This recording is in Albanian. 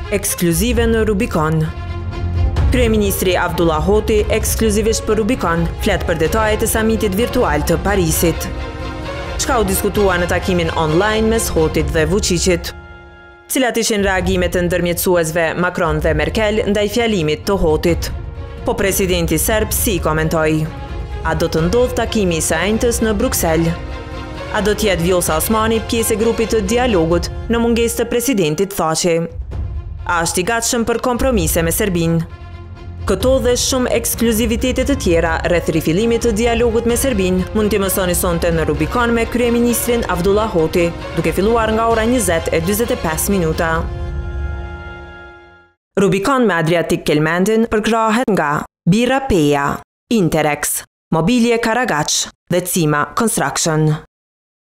ekskluzive në Rubicon. Kryeministri Abdullah Hoti, ekskluzivisht për Rubicon, flet për detajet e samitit virtual të Parisit. Çka u diskutua në takimin online mes Hotit dhe Vučićit? Cilat ishin reagimet e ndërmjetësuesve Macron dhe Merkel ndaj fjalimit të Hotit? Po presidenti serb si komentoi? A do të ndodh takimi i së enjtës në Bruksel? A do t'jetë Vjosa Osmani pjesë e grupit të dialogut në mungesë të presidentit Thaçi? A është i gatshëm për kompromise me Serbinë? Këto dhe shumë ekskluzivitetet të tjera rreth rifillimit të dialogut me Serbinë mund t'i mësoni sonte në Rubicon me kryeministrin Abdullah Hoti, duke filluar nga ora 20:45. Rubicon me Adriatic Kelmendin përkrahet nga Birra Peja, Interex, Mobilje Karagaç dhe Cima Construction.